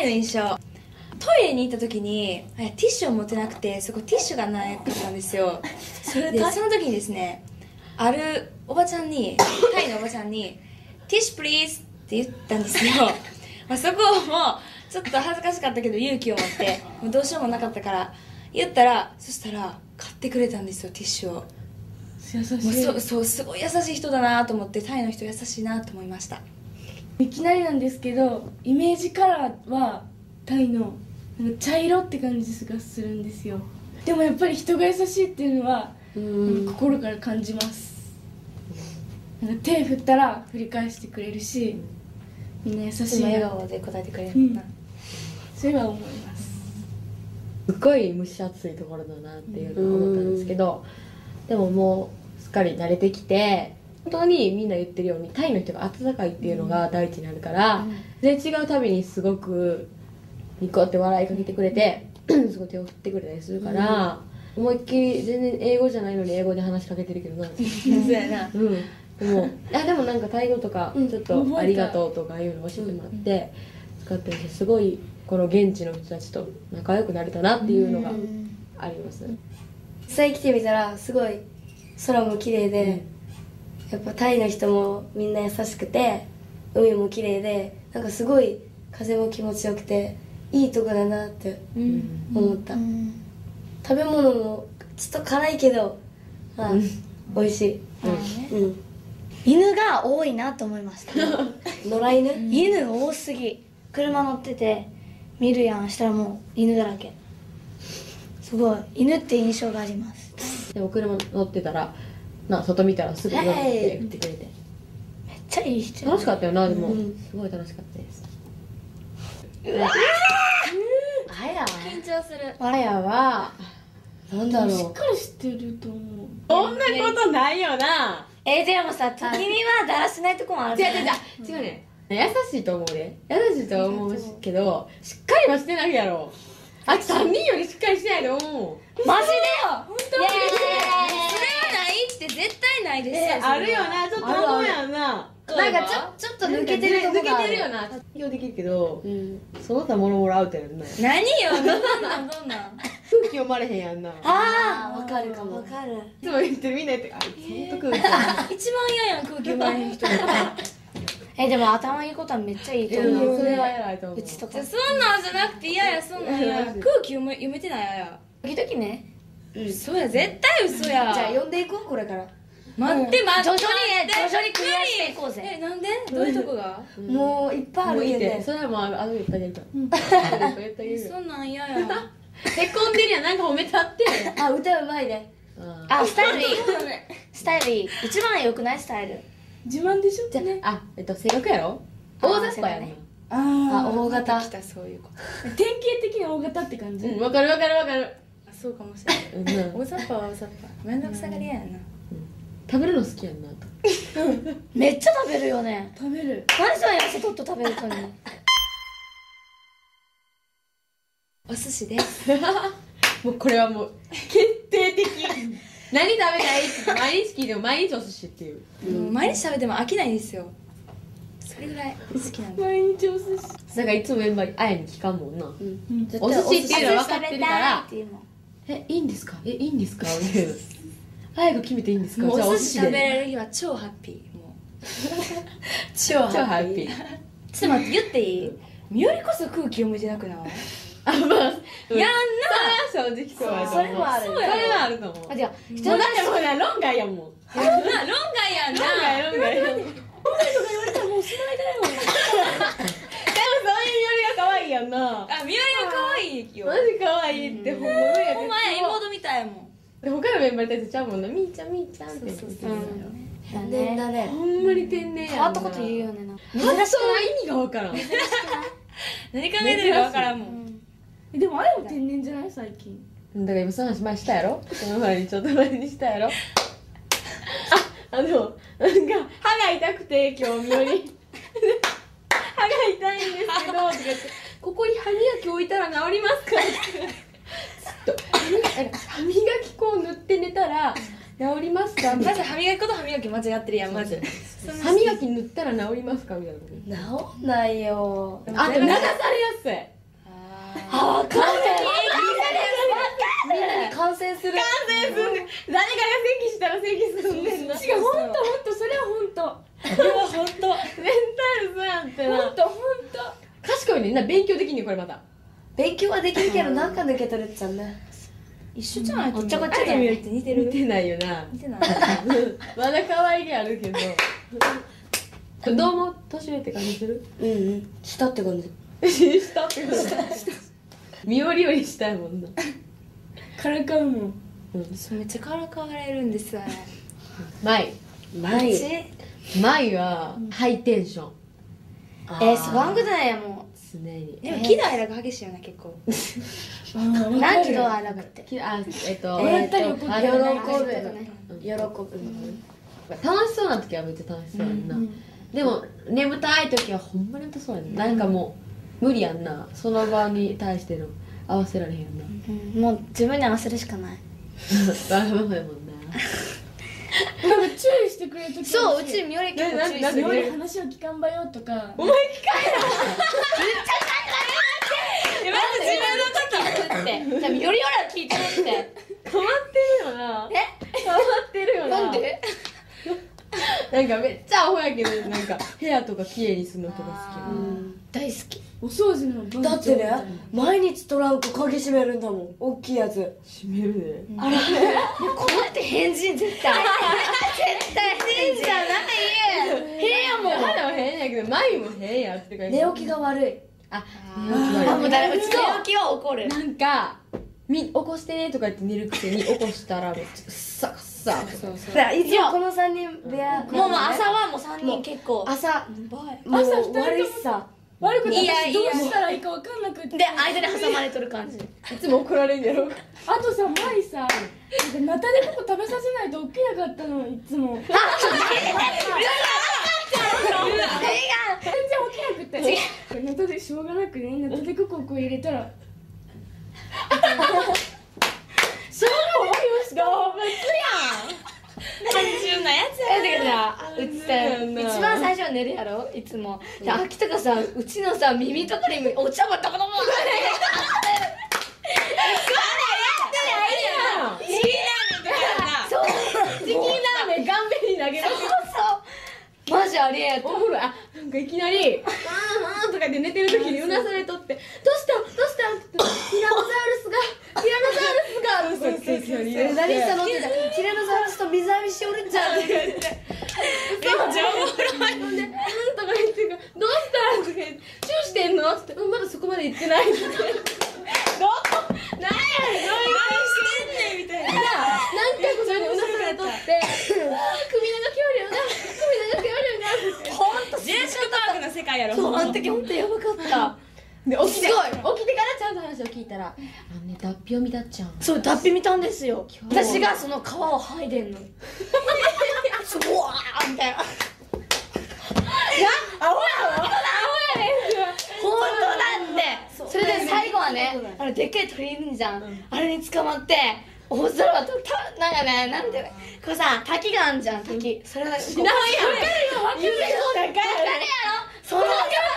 イの印象、トイレに行った時にティッシュを持ってなくて、そこティッシュがなかったんですよ。でその時にですね、あるおばちゃんに、タイのおばちゃんに「ティッシュプリーズ」って言ったんですよ。そこもちょっと恥ずかしかったけど勇気を持ってもうどうしようもなかったから言ったら、そしたら買ってくれたんですよ、ティッシュを。 優しい。 そうすごい優しい人だなと思って、タイの人優しいなと思いました。 いきなりなんですけど、イメージカラーはタイのなんか茶色って感じがするんですよ。でもやっぱり人が優しいっていうのは心から感じます。なんか手振ったら振り返してくれるし、みんな優しいな。 笑顔で答えてくれるもんな、 それは思います。 すっごい蒸し暑いところだなっていうのを思ったんですけど、でももうすっかり慣れてきて、本当にみんな言ってるようにタイの人が温かいっていうのが第一にあるから、全然違うたびにすごくニコって笑いかけてくれてすごい手を振ってくれたりするから、思いっきり全然英語じゃないのに英語で話しかけてるけどなそうやな。 でもなんかタイ語とかちょっとありがとうとかいうのを教えてもらって使ってるし、すごいこの現地の人たちと仲良くなれたなっていうのがあります。 実際来てみたらすごい空も綺麗で、やっぱタイの人もみんな優しくて海も綺麗で、なんかすごい風も気持ちよくていいとこだなって思った。食べ物もちょっと辛いけど、まあ美味しい。 犬が多いなと思いました。 野良犬、 犬多すぎ。車乗ってて見るやんしたらもう犬だらけ。すごい犬って印象があります。 でも車乗ってたら外見たらすぐ乗って言ってくれて、 めっちゃいい人。 楽しかったよな。でもすごい楽しかったです。 あや緊張する。 あやはなんだろう、 しっかりしてると思う。 そんなことないよな。 でもさ、時にはだらしないとこもある。 違うね、優しいと思うね。優しいと思うけどしっかりはしてないやろ。あと3人よりしっかりしてないと思う。 マジでよ。 本当にそれはないって絶対ないですよ。 あるよな、ちょっと思うやんな。 なんかちょっと抜けてるとこがある。 抜けてるよな。対応できるけど、その他もろもろアウトやんな。 何よ、どんなん空気読まれへんやんな。 あわかるかも。 わかる。 いつも言ってる、みんな言ってる。あいつほんと空気一番嫌やん、空気読まれへん人が。 でも頭いいことはめっちゃいいと思う。 それは偉いと思う。 うちとかそんなんじゃなくて嫌や、そんなん嫌や。空気読めてないや。 時々ね。 そうや、絶対嘘や。 じゃあ呼んでいこう、これから。 待って待って、 徐々にクリアしていこうぜ。 なんでどういうとこが？ もういっぱいあるけどね。 それはもう言ってあげるから。 そんなん嫌や。 へこんでるやん、なんか褒めたって。 歌うまいね。 スタイルいい。スタイルいい。一番良くないスタイル。 自慢でしょ。 じゃ性格やろ。大雑把やんな。 大型。 来た、そういうこと。 典型的に大型って感じ。 わかる。 そうかもしれない。大雑把は大雑把。めんどくさがりやな。 食べるの好きやんなと。 めっちゃ食べるよね。 食べる。 何それ痩せとっと食べるとに。 お寿司です。 もうこれはもう決定的。何食べたいって毎日聞いても毎日お寿司っていう。 毎日食べても飽きないんですよ。それぐらい好きなんで。 毎日お寿司。 だからいつもメンバーにあやに聞かんもんな。 絶お寿司っていうのは分かってるからっていうもん。 いいんですかいいんですかみたいな。あやが決めていいんですか。 もうじゃあお寿司食べでられる日は超ハッピー。もう超超ハッピー。 ちょっと待って、言っていい？みよりこそ空気読めてなくない？ やんな。 やんな。 正直そうやと思う。 それもある。 それはあると思う。 あ、じゃあもうだってもうな論外やもん。 論外やんな。 論外。でもそういうよりが可愛いやんな。 みよりが可愛いよ。 マジ可愛いってほんまやけど。 お前妹みたいやもん。 で他のメンバーに対してちゃうもんな。みーちゃんって言ってる。 天然だね。 ほんまに天然やんな。 変わったこと言うよね。 発想の意味がわからん。 何考えてるか分からんもん。 でもあれも天然じゃない最近。 だから今その話前したやろ。その前にちょっと前にしたやろ。なんか歯が痛くて今日みより歯が痛いんですけどとか言ってここに歯磨き置いたら治りますかってずっと歯磨き粉を塗って寝たら治治りますかみたいな。 まず歯磨き粉と歯磨き間違ってるやんまず歯磨き塗ったら治りますかみたいな。 治んないよ。 あと流されやすい。 あ、わかる。みんなに感染する。 誰かが咳したら咳すんねんな。 違う、ほんとそれはほんとこれは本当メンタルそうやってな。 ほんと賢いねんな、勉強できんねんこれまた。 勉強はできるけど、なんか抜け取れちゃうね。 一緒じゃないとおっちょこちょいあいつ見るって似てる似てないよな。 似てないまだ可愛げあるけど。子供年上って感じする？ したって感じ。 したってこと身よりよりしたいもんな。 からかうもん。 そうめっちゃからかわれるんですあれ舞ない。 舞はハイテンション。 スワングだよも常に。 でも喜怒哀楽激しいよな結構う何喜怒哀楽って笑ったり怒ったり喜ぶ。 喜ぶ。楽しそうな時はめっちゃ楽しそうやんな。でも眠たい時はほんまに眠たそうやんな。なんかもう無理やんな。その場に対しての合わせられへんよな。 もう自分に合わせるしかないバカバカやもんな。 なんか注意してくれるときそううちみより結構注意するより話を聞かんばよとか。 お前ってじゃあみよりよら聞いてるって変わってるよな。変わってるよな。 なんでなんかめっちゃアホやけど、なんか部屋とか綺麗にするのとか好大好きお掃除の番長だってね、毎日トランク鍵閉めるんだもん。大きいやつ。 き。閉めるで。 こうやって変人絶対絶対変人じゃない変やもん肌は変やけど、眉も変やって感じ。 寝起きが悪い。 あ、寝起き悪い。 あもうだうちの寝起きは怒るなんか起こしてねとか言って寝るくせに起こしたらめっちゃくっさくっさ。そうそう。 だからいつもこの3人部屋。 もう朝はもう3人結構朝、もう朝二人とも悪いさ。 悪くていや私どうしたらいいか分かんなくって。 で間に挟まれとる感じいつも怒られんやろ。 あとさ、前さ、ナタデココ食べさせないと起きなかったの、いつも。全然起きなくて。ナタデしょうがなくね、ナタデココをこう入れたら。それも動物やん。 単純なやつだけどさうちさ一番最初は寝るやろいつもで秋とかさうちのさ耳とかにお茶ばたかのもんチキンラーメン顔面に投げる。 マジありえんおもろい。あ、なんかいきなり「あーとかで寝てる時にうなされとって「どうしたどうした?」って言って「ティラノサウルスがティラノサウルスが」って何したのって言ったらティラノサウルスと水浴びしておるんじゃんって言って。 めっちゃおもろい。ほんで「うん」とか言って「どうした?」とか言って「チューしてんの?」って「まだそこまで行ってない」ってどこなんやねんどういう顔してんねんみたいな。何回もそれでうなされとって「首長きおるよな首長きおるよな」ってほんとジェシカパークの世界やろそうあの時ほんとやばかったで起きてからちゃんと話を聞いたら「あのね脱皮を見たっちゃん」 そう脱皮見たんですよ私がその皮を剥いでんのそうわーみたいな本当なんでそれで最後はねあのでっかい鳥いるんじゃんあれに捕まって大空はなんかねなんでこれさ滝があんじゃん滝それが知らんやん分かるよ分かるよ分かるやろその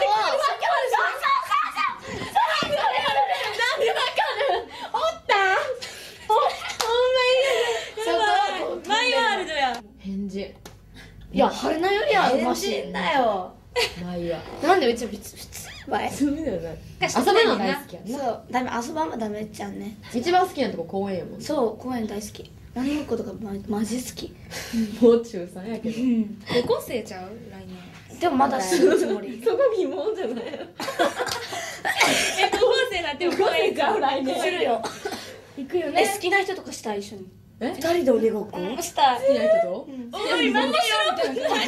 マイワールドや返事いや春菜よりはうましいんだよまあいいわ。 なんでうち普通ばいそうだよね。遊べるの大好きやな。 そうダメ遊ばんもダメっちゃんね一番好きなとこ公園やもん。 そう公園大好き何ごっことかマジ好きもう中3やけど。 高校生ちゃう来年でもまだ死ぬつもりそこ疑問じゃない。 高校生なっても公園か来年。 するよ行くよね。 好きな人とかしたい一緒に二人で鬼ごっこ。 したい好きな人と？ おい漫画しろみたいな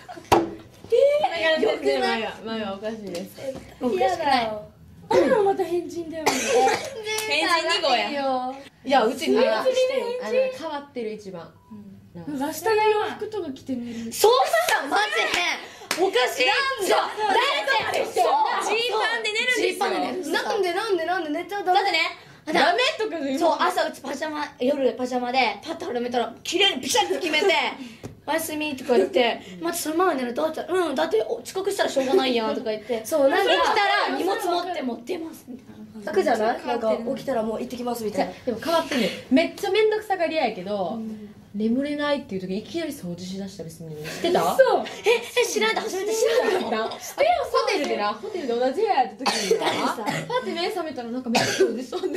よくない。前はおかしいです。 嫌だよあれはまた変人だよね。 変人2号やいやうちに変わってる一番。 なんか明日の洋服とか着て寝る。 そうしたマジ変おかしいじゃあ誰かってそうジーパンで寝るんですよジーパンで寝るなんで寝たらダメ。 だってねダメとかでそう朝うちパジャマ夜パジャマでパッと丸めたら綺麗にピシャッと決めて「おやすみ」とか言って「待ってそのまま寝ると?」って言ったら「うんだって遅刻したらしょうがないやん」とか言ってそうなんかできたら荷物持ってますみたいな感じ楽じゃない？なんか起きたらもう行ってきますみたいな。 でも変わってんねん。めっちゃ面倒くさがり屋やけど、眠れないっていう時いきなり掃除しだしたりするのに知ってた？ そう知らんで初めて知らんでホテルで同じ部屋やった時になパッて目覚めたらなんかめっちゃ掃除しとんで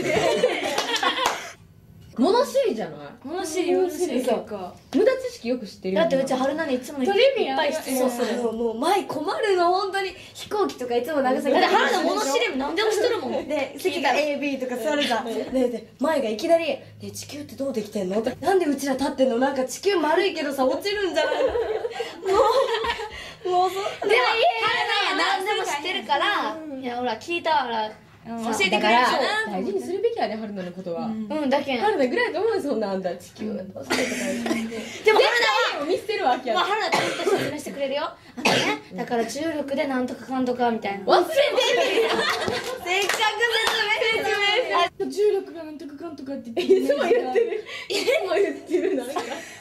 物知りじゃない？ 物知り結構無駄知識よく知ってるよだってうち春菜にいつもいっトリビアぱい質問するもう前困るの本当に飛行機とかいつも長崎だって春菜物知り何でも知ってるもんで席が AB とか座るじゃんで前がいきなり「ね地球ってどうできてんの?」なんでうちら立ってんのなんか地球丸いけどさ落ちるんじゃないのもうでも春菜は何でも知ってるからいやほら聞いたわら教えてくれるだからかな大事にするべきやね春菜のことは。 うんだけん春菜ぐらいと思うよそんなあんた地球どうしてとか言ってでも春菜は見捨てるわけやまあ、春菜ちゃんと説明してくれるよあのねだから重力でなんとかかんとかみたいな忘れてるせっかく重力がなんとかかんとかって言いつも言ってるいつも言ってるなんか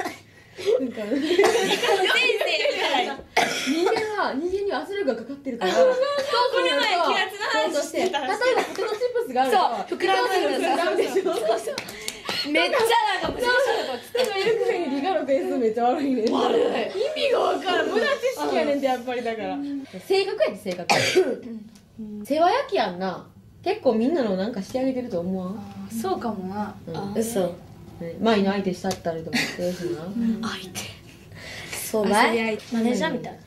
人間には圧力がかかってるからこれ前気圧の話して例えばポテトチップスがあるとそう膨らむでしょめっちゃなんか難しいとこ人がいるくせに理科の点数めっちゃ悪いねん悪い意味が分からん無駄知識やねんってやっぱりだから性格やで性格世話焼きやんな結構みんなのなんかしてあげてると思わんそうかもな嘘前の相手したったりとかしてるしな相手そう遊び前相手マネージャーみたい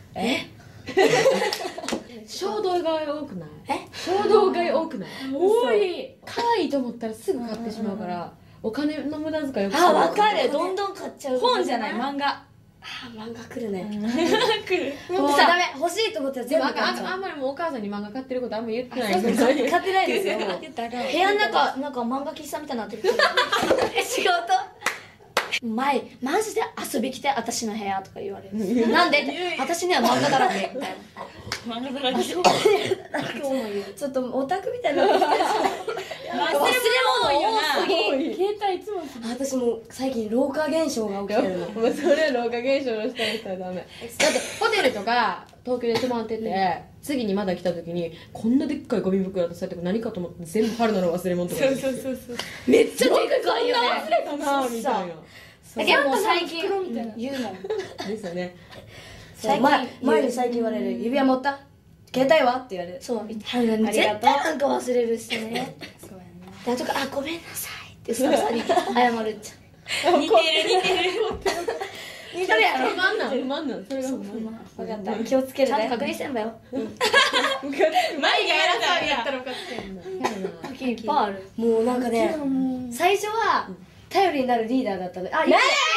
衝動買い多くない衝動買い多くない多い可愛いと思ったらすぐ買ってしまうからお金の無駄遣いよくあ分かるどんどん買っちゃう本じゃない漫画漫画来るね来るもうダメ欲しいと思ったらでも全部買っちゃあんまりもうお母さんに漫画買ってることあんま言ってないけどう買ってないですよもう言ったら部屋の中なんか漫画喫茶みたいになってる仕事前マジで遊び来て私の部屋とか言われるなんでって私には漫画だらけみたいな漫画だらけちょっとオタクみたいになってきて忘れ物多すぎ携帯いつも私もう最近老化現象が起きてるのもうそれは老化現象の下にしたらダメだってホテルとか東京で泊まってて、次にまだ来た時にこんなでっかいゴミ袋渡されて何かと思って全部春菜の忘れ物とかそうめっちゃでっかいよね忘れたなみたいなでも最近袋みたいな言うもんですよねそう前に最近言われる指輪持った携帯はって言われるそう絶対なんか忘れるしねそうやであとかあごめんなさいってスタッフさんに謝るっちゃな似てる似てるやろ不満なんそれが不満分かった気をつけるねちゃんと確認してんだよ前がやらされたら時いっぱいあるもうなんかね最初は頼りになるリーダーだったのあ違う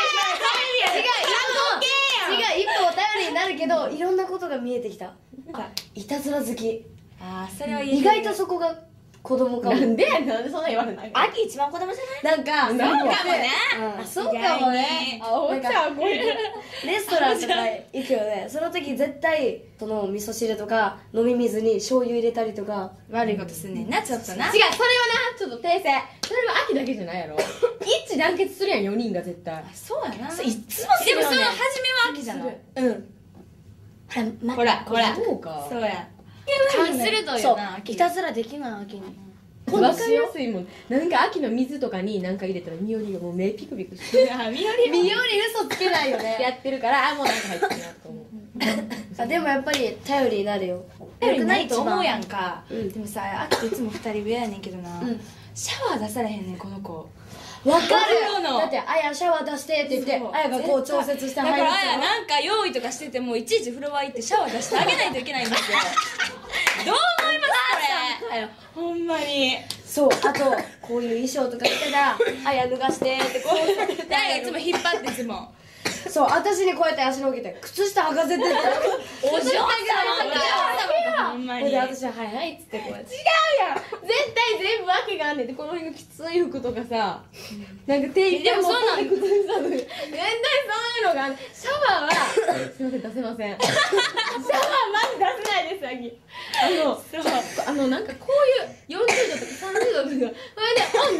一歩頼りになるけどいろんなことが見えてきたいたずら好きあーそれは意外とそこが子供かもなんでそんな言われない秋一番子供じゃないなんかなんかもねそうかもねあおっちゃんこれレストランとか行くよねその時絶対その味噌汁とか飲み水に醤油入れたりとか悪いことすんねんなちょっとな違うそれはなちょっと訂正それは秋だけじゃないやろ一致団結するやん4人が絶対そうやないつもでもその初めは秋じゃないうんほらそうかそうや勘鋭いそうよな秋いたずらできない秋に分かりやすいもんなんか秋の水とかに何か入れたらみよりがもう目ピクピクしてみよりみより嘘つけないよねやってるからもうなんか入ってるなと思うあでもやっぱり頼りになるよよくないと思うやんかうんでもさ秋といつも2人上やねんけどなうんシャワー出されへんねんこの子わかそうなのるだってあやシャワー出してって言ってそうあやがこう調節してだからあやのなんか用意とかしててもいちいち風呂場行ってシャワー出してあげないといけないんですよどう思いますこれほんまにそうあとこういう衣装とか着てたらあや脱がしてってこうであやがいつも引っ張ってズボンそう私にこうやって足のっけて靴下履かせてってお嬢様ほんまにで私は「はいはい」っつってこうやって絶対全部訳があんねんってこの辺がきつい服とかさなんか定期でもそうなん靴下とか絶対そういうのがあんねんシャワーはすいません出せませんシャワーまず出せないです秋なんかこういう40度とか30度とかそれでオン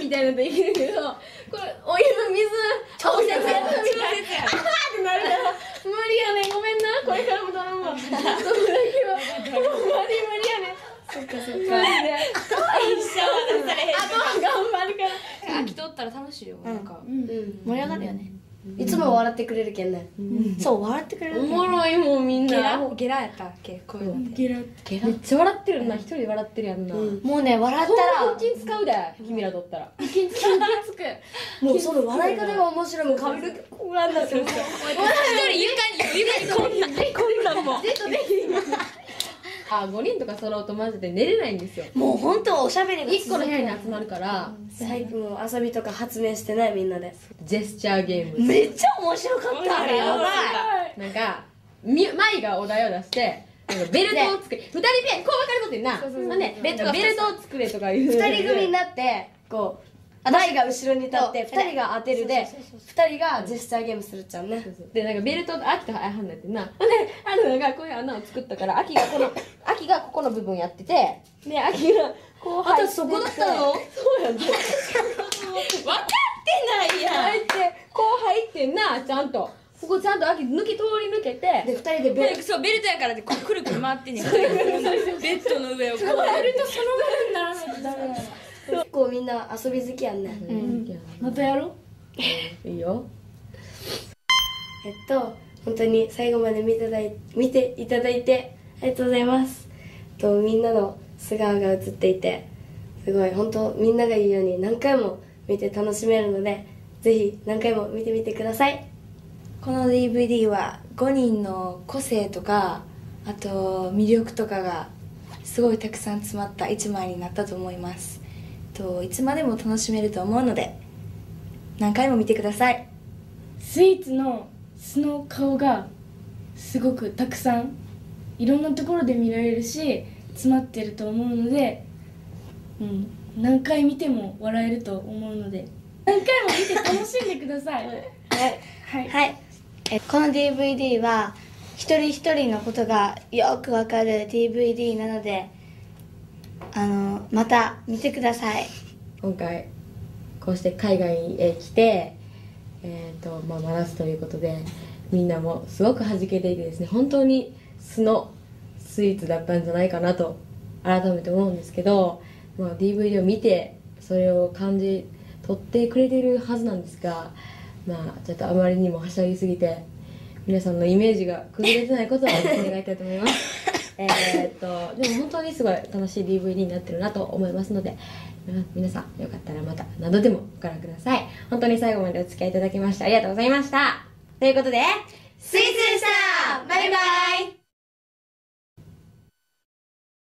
盛り上がるよね、 いつも笑ってくれるけんね。 そう笑ってくれるおもろいもんみんゲラなゲラやったっけこういうのってゲラってめっちゃ笑ってるな、一人で笑ってるやんな、 もうね笑ったら腹筋使うで君らとったら気つくもうその笑い方が面白いもん、髪の毛こうなんだってる。 一人床にこんなんもあ、5人とか揃うとマジで寝れないんですよ。 もう本当おしゃべりが 1個の部屋に集まるから最近も遊びとか発明してないみんなで。 ジェスチャーゲーム、 めっちゃ面白かったあれやばいなんか舞がお題を出してなんかベルトを作れ、2人目こう分かれとってんな、ほんでベルトを作れとかいう 2人組になってこう前が後ろに立って2人が当てるで2人がジェスチャーゲームするっちゃんね。 でなんかベルト秋とあんなってんな、ほんでなんかこういう穴を作ったから秋がここの部分やってて、で秋がこう入ってって、 そこだったのそうやんね、 分かってないやん入ってこう入ってんな、ちゃんとここちゃんと秋通り抜けて、 で2人でそうベルトやからでこうくるくる回ってんねんベッドの上をこうベルトそのままにならないとダメなの。 結構みんな遊び好きやんね。 またやろう。 いいよ。 本当に最後まで見ていただいてありがとうございます。みんなの素顔が映っていてすごい本当みんなが言うように何回も見て楽しめるので、ぜひ何回も見てみてください。 この DVD は5人の個性とかあと魅力とかがすごいたくさん詰まった1枚になったと思います。いつまでも楽しめると思うので何回も見てください。 スイーツの素の顔がすごくたくさんいろんなところで見られるし詰まってると思うので、何回見ても笑えると思うので何回も見て楽しんでください。 はいこの DVD は一人一人のことがよくわかる DVD なのでまた見てください。 今回こうして海外へ来て学ぶということでみんなもすごく弾けていてですね、本当に素のスイーツだったんじゃないかなと改めて思うんですけど、DVD を見てそれを感じ取ってくれてるはずなんですが、ちょっとあまりにもはしゃぎすぎて皆さんのイメージが崩れてないことを願いたいと思いますでも本当にすごい楽しい DVD になってるなと思いますので、皆さんよかったらまた何度でもご覧ください。本当に最後までお付き合いいただきましてありがとうございました。ということでスイーツでした。